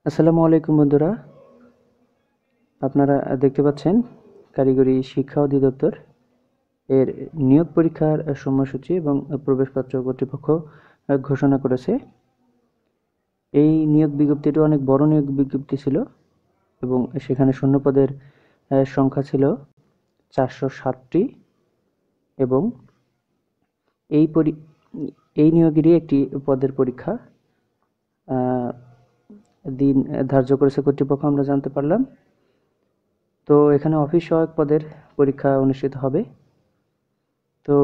আসসালামু আলাইকুম বন্ধুরা, আপনারা দেখতে পাচ্ছেন কারিগরি শিক্ষা অধিদপ্তর এর নিয়োগ পরীক্ষার সময়সূচি এবং প্রবেশপত্র কর্তৃপক্ষ ঘোষণা করেছে। এই নিয়োগ বিজ্ঞপ্তিটি অনেক বড় নিয়োগ বিজ্ঞপ্তি ছিল এবং সেখানে শূন্যপদের সংখ্যা ছিল 407টি এবং এই এই নিয়োগেরই একটি পদের পরীক্ষা দিন ধার্য করেছে কর্তৃপক্ষ, আমরা জানতে পারলাম। তো এখানে অফিস সহায়ক পদের পরীক্ষা অনুষ্ঠিত হবে। তো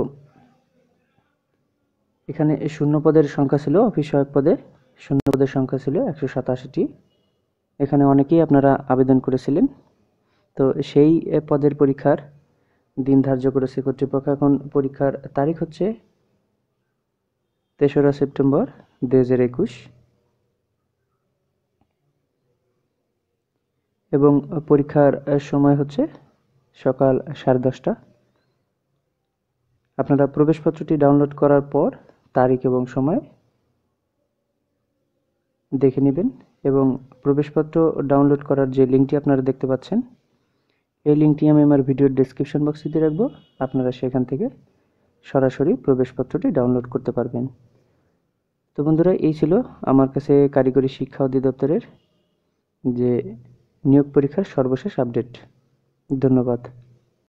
এখানে শূন্য পদের সংখ্যা ছিল, অফিস সহায়ক পদে শূন্য পদের সংখ্যা ছিল 187টি। এখানে অনেকেই আপনারা আবেদন করেছিলেন। তো সেই পদের পরীক্ষার দিন ধার্য করেছে কর্তৃপক্ষ। এখন পরীক্ষার তারিখ হচ্ছে 3রা সেপ্টেম্বর 2021 এবং পরীক্ষার সময় হচ্ছে সকাল 10:30টা। আপনারা প্রবেশপত্রটি ডাউনলোড করার পর তারিখ এবং সময় দেখে নেবেন এবং প্রবেশপত্র ডাউনলোড করার যে লিঙ্কটি আপনারা দেখতে পাচ্ছেন, এই লিঙ্কটি আমি আমার ভিডিওর ডেসক্রিপশন বক্সে দিয়ে রাখবো। আপনারা সেখান থেকে সরাসরি প্রবেশপত্রটি ডাউনলোড করতে পারবেন। তো বন্ধুরা, এই ছিল আমার কাছে কারিগরি শিক্ষা অধিদপ্তরের যে নিয়োগ পরীক্ষার সর্বশেষ আপডেট। ধন্যবাদ।